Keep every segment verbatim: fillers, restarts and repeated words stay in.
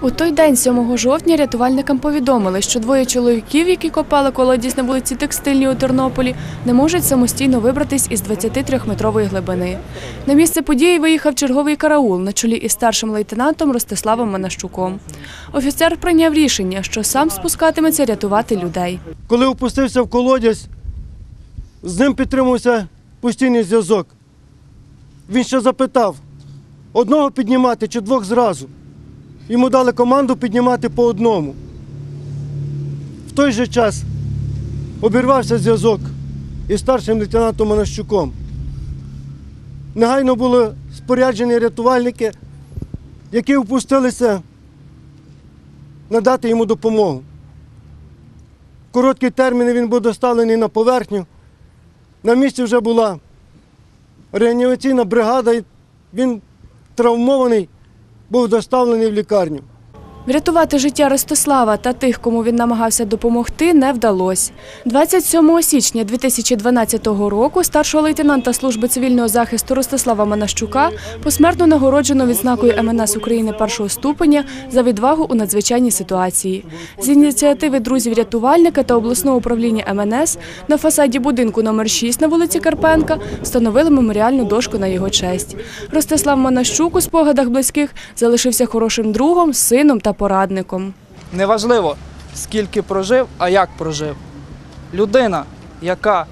У той день, сьомого жовтня, рятувальникам повідомили, що двоє чоловіків, які копали колодязь на вулиці Текстильній у Тернополі, не можуть самостійно вибратись із двадцятитрьохметрової глибини. На місце події виїхав черговий караул на чолі із старшим лейтенантом Ростиславом Манащуком. Офіцер прийняв рішення, що сам спускатиметься рятувати людей. Коли опустився в колодязь, з ним підтримувався постійний зв'язок. Він ще запитав, одного піднімати чи двох зразу. Йому дали команду піднімати по одному. В той же час обірвався зв'язок із старшим лейтенантом Манащуком. Негайно були споряджені рятувальники, які опустилися надати йому допомогу. В короткі терміни він був доставлений на поверхню. На місці вже була реанімаційна бригада, і він травмований, був доставлений в лікарню. Врятувати життя Ростислава та тих, кому він намагався допомогти, не вдалося. двадцять сьомого січня дві тисячі дванадцятого року старшого лейтенанта Служби цивільного захисту Ростислава Манащука посмертно нагороджено відзнакою ем ен ес України першого ступеня за відвагу у надзвичайній ситуації. З ініціативи друзів-рятувальника та обласного управління ем ен ес на фасаді будинку номер шість на вулиці Карпенка встановили меморіальну дошку на його честь. Ростислав Манащук у спогадах близьких залишився хорошим другом, сином та порадником. Неважливо, скільки прожив, а як прожив. Людина, яка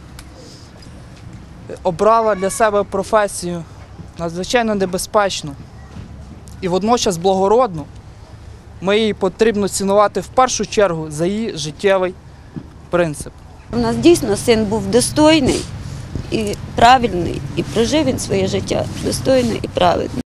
обрала для себе професію надзвичайно небезпечну і водночас благородну, ми її потрібно цінувати в першу чергу за її життєвий принцип. У нас дійсно син був достойний і правильний, і прожив він своє життя достойно і правильно.